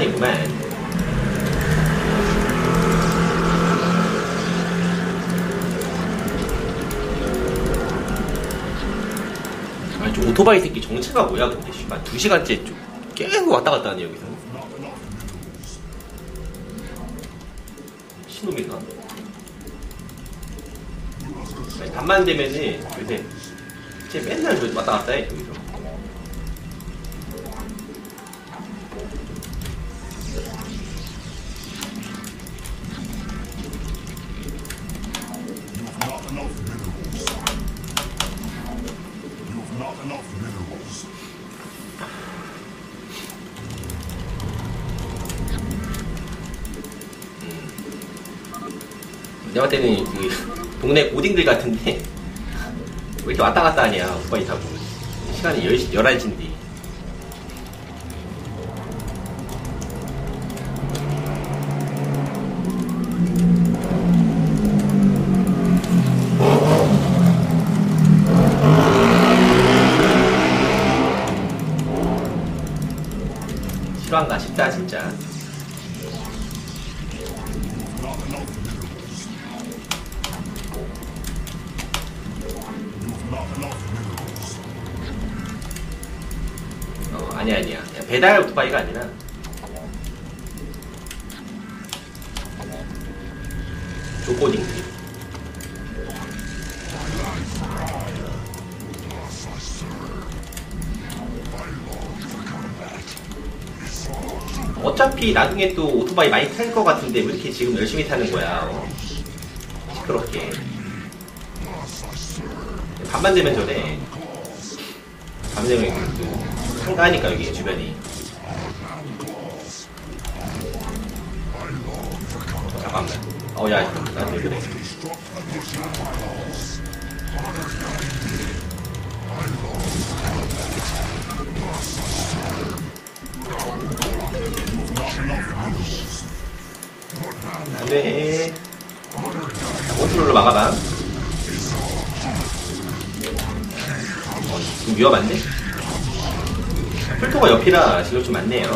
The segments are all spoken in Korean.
시간이구만. 저 오토바이 새끼 정체가 뭐야 근데 씨발 2시간째 좀 계속 왔다갔다 하네 여기서. 신놈인가? 밤만 되면은 요새 쟤 맨날 저 왔다갔다 해 여기서. 내가 때는 그 동네 고딩들 같은데 왜 이렇게 왔다 갔다 하냐 오토바이 타고. 시간이 10시, 11시인데 실화인가 싶다 진짜. 아니야 배달 오토바이가 아니라 조코딩. 어차피 나중에 또 오토바이 많이 탈 것 같은데 왜 이렇게 지금 열심히 타는 거야. 시끄럽게 밤만 되면 저래. 밤 되면 또 한가하니까 여기 주변이. 잠깐만. 야 나한테 그래. 안돼. 컨트롤로 막아봐. 좀 위험한데? 풀토가 옆이라 지금 좀 많네요.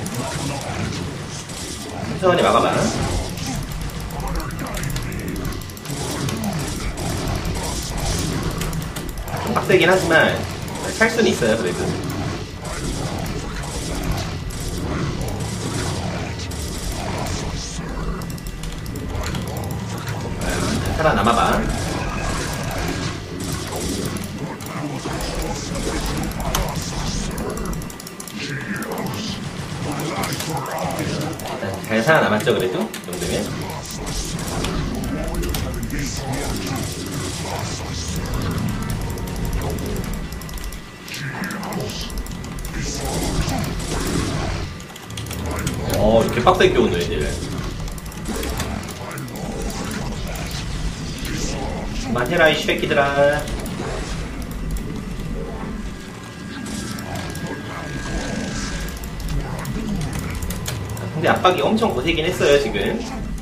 천천히 막아봐. 좀 빡세긴 하지만 살 수는 있어요 그래도. 살아남아봐. 잘 살아남았죠 그래도? 이 정도면? 이렇게 빡세게 오는 애들. 그만해라 이 쉐끼들아. 근데 압박이 엄청 거세긴 했어요 지금.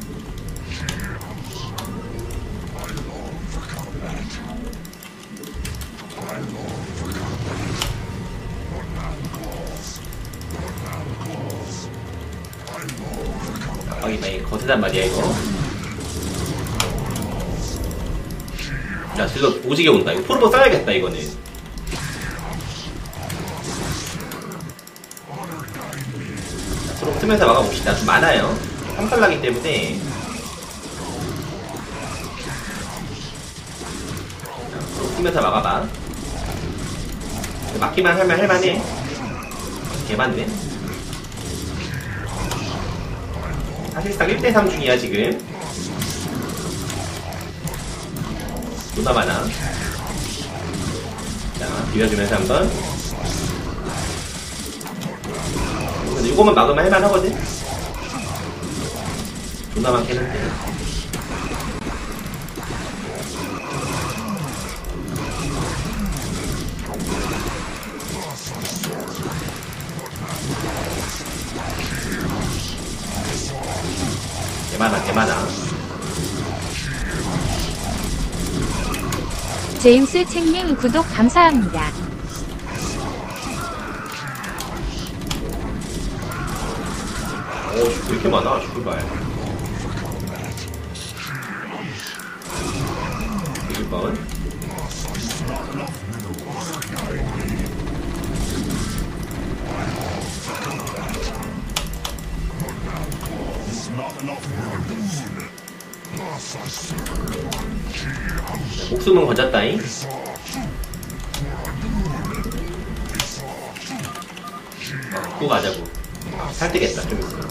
압박이 많이 거세단 말이야 이거. 야 질러 오지게 온다. 이거 포르보 써야겠다 이거는. 쓰면서 막아봅시다. 좀 많아요. 3살나기 때문에. 쓰면서 막아봐. 막기만 하면 할만해. 개맞네. 사실상 1대3 중이야 지금. 존나 많아. 자 비벼주면서 한번. 이거만 막으면 할만하거든? 존나 많긴 한데. 개많아. 제임스 책님 구독 감사합니다. 왜 이렇게 많아, 슈플발. 1번. 목숨은 건졌다잉. 갖고 가자고. 살뜨겠다, 좀 있으면.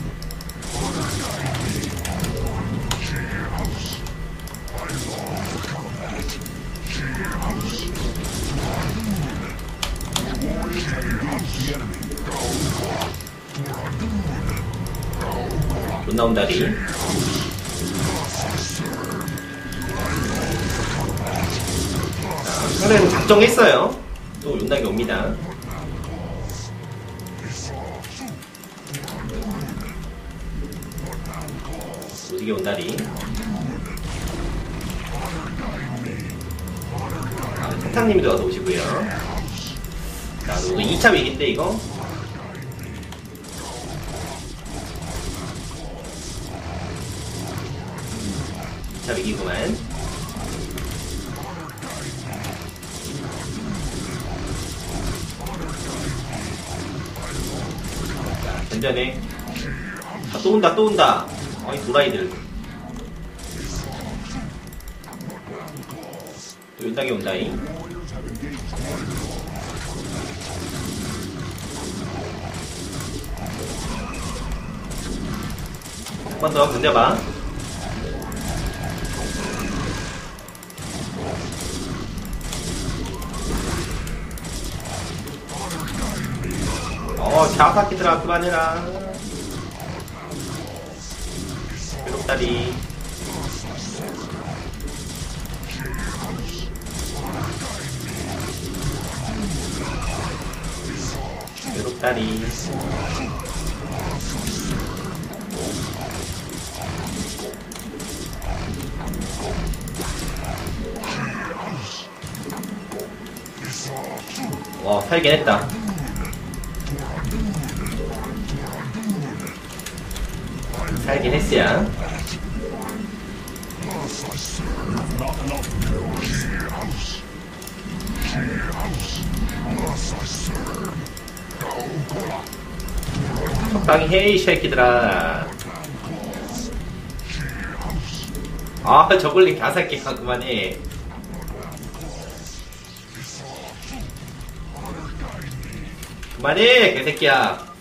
못 나온다리. 상대는 작정했어요. 또 윤나게 옵니다. 무지개 온다리. 세탕님도 와서 오시고요. 자, 이거 2차 위기인데 이거? 2차 위기구만. 자, 전전에. 아, 또 온다, 또 온다. 어이, 도라이들. 또 윤당이 온다잉. 한 번 더 건져봐. 자파키들아 그만해라. 괴롭다리. 괴롭다리. 와, 살긴 했다. 살긴 했어야. 적당히 해, 이 새끼들아. 아, 저글링 가살게가 그만해. 그만해, 개새끼야.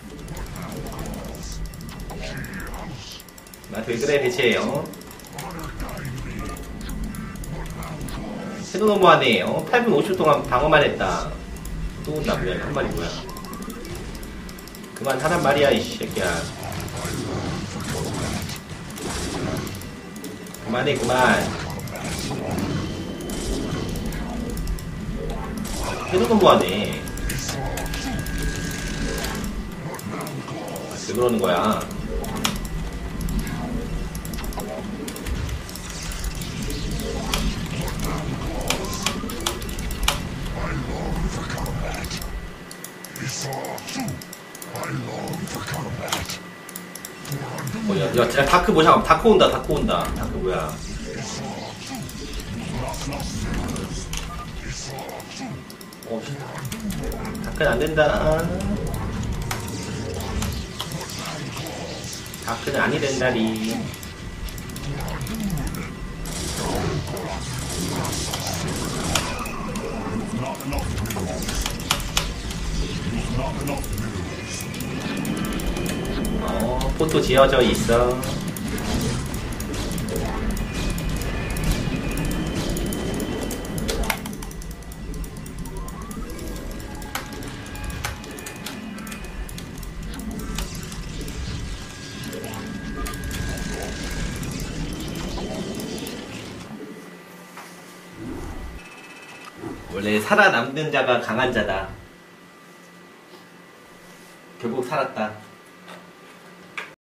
나한테 왜 그래, 대체예요. 해도 너무하네. 8분 50초 동안 방어만 했다. 또 온다, 뭐야. 한 마리 뭐야. 그만 하란 말이야, 이 새끼야. 그만해, 그만. 해도 너무하네. 왜 그러는 거야? 야, 진짜 다크 뭐야? 잠깐, 다크 온다, 다크 온다. 다크 뭐야? 다크는 안 된다. 다크는 아니 된다리. 포토 지어져 있어. 원래 살아남는 자가 강한 자다. 결국 살았다.